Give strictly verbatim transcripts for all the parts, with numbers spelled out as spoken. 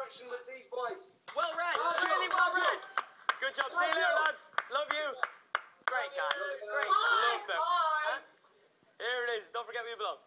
action with these boys. Well read. Well really done, well well read. Good job. See you later, lads. Love you. Great guy. Great. Love them. Huh? Here it is. Don't forget where you belong.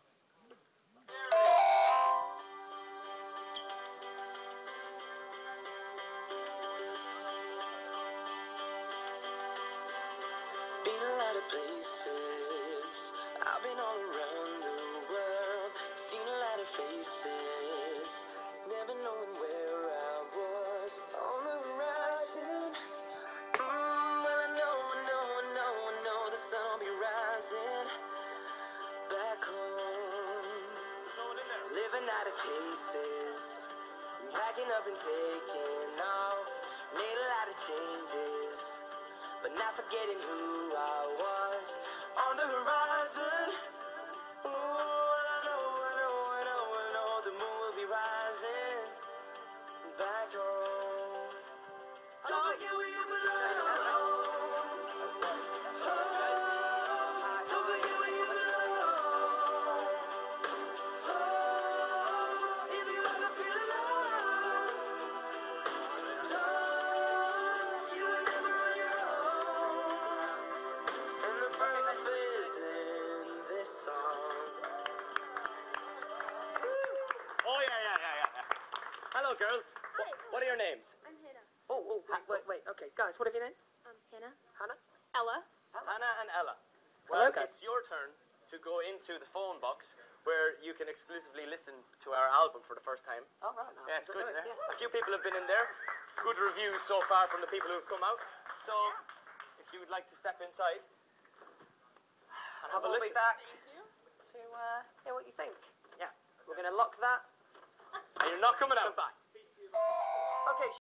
Been a lot of places, I've been all around the world, seen a lot of faces, never knowing where I was on the horizon. Mm, well, I know, I know, I know, I know the sun will be rising back home. Living out of cases, packing up and taking off, made a lot of changes, but not forgetting who I was on the horizon. Ooh, I know, I know, I know, I know the moon will be rising back home. Don't forget where you belong. Oh, don't forget where you belong. Oh, if you ever feel alone, don't, you were never on your own. And the proof is in this song. Oh, yeah, yeah, yeah, yeah. yeah. Hello, girls. Hi. What, what are your names? I'm Hannah. Oh, oh, wait, wait, wait. Okay, guys, what are your names? Um, Hannah. Hannah? Ella. Hannah and Ella. Hello, Well, guys. it's your turn to go into the phone box where you can exclusively listen to our album for the first time. Oh, right. No, Yeah, it's good. right, Yeah? yeah. A few people have been in there. Good reviews so far from the people who have come out. So, if you would like to step inside and have a We'll listen. be back to uh, hear what you think. Yeah, we're going to lock that. And you're not coming out. Goodbye.